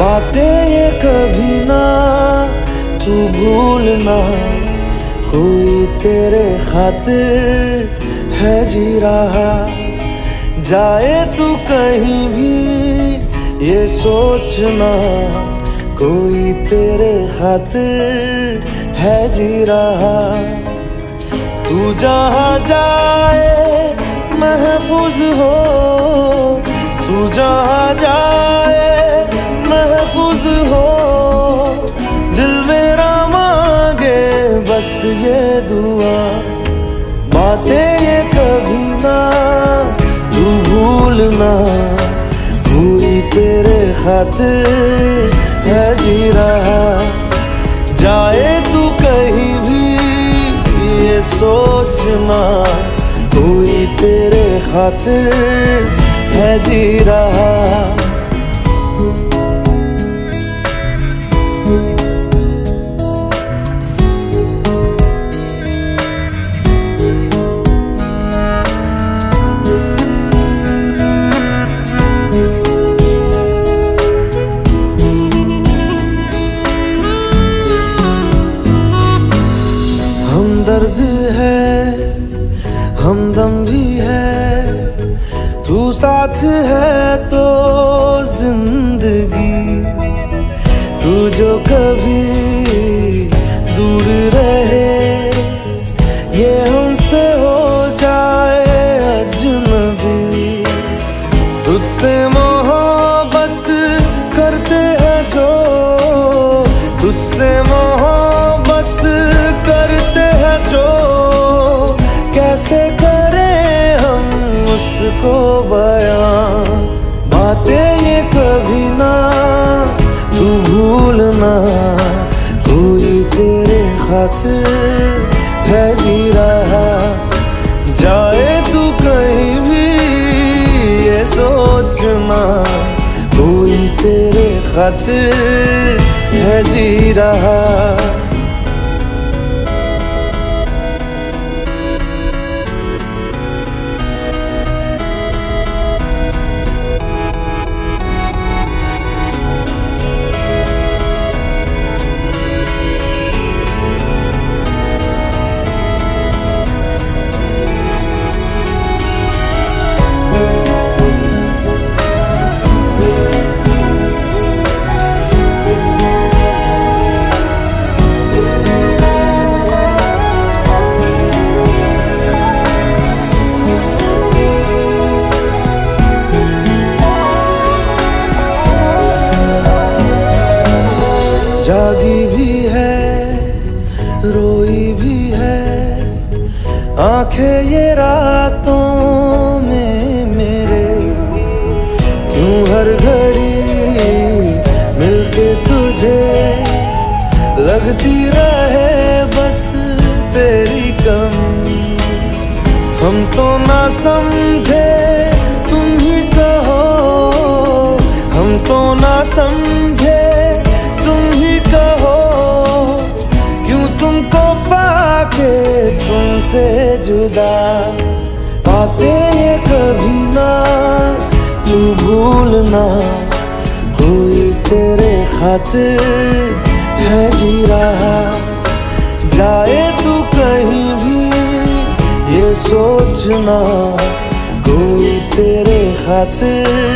बातें ये कभी ना तू भूलना, कोई तेरे खातिर है जी रहा। जाए तू कहीं भी ये सोचना, कोई तेरे खातिर है जी रहा। तू जहाँ जाए महफूज हो, तू जहाँ जाए महफूज हो। दिल मेरा मांगे बस ये दुआ, बातें ये कभी ना तू भूलना, कोई तेरे खातिर है जी रहा। जाए तू कहीं भी ये सोचना, कोई तेरे खातिर है जी रहा। हमदर्द है हमदम भी है, तू साथ है तो जिंदगी। तू जो कभी दूर रहे, ये हमसे हो जाए अजनबी। तुझसे मोहब्बत करते हैं जो, तुझसे मोहब्बत करते हैं जो। कैसे करें हम उसको बयां, बातें ये कभी ना तू भूलना, कोई तेरे खातिर है जी रहा। जाए तू कहीं भी ये सोचना, कोई तेरे खातिर है जी रहा। जागी भी है रोई भी है, आंखें ये रातों में मेरे। क्यों हर घड़ी मिलके तुझे लगती रहे बस तेरी कमी। हम तो ना समझे तुम ही कहो, हम तो ना समझे तुम ही कहो। क्यों तुमको पाके तुमसे जुदा, बातें ये कभी ना तू भूलना, कोई तेरे खातिर है जी रहा। जाए तू कहीं भी ये सोचना, कोई तेरे खातिर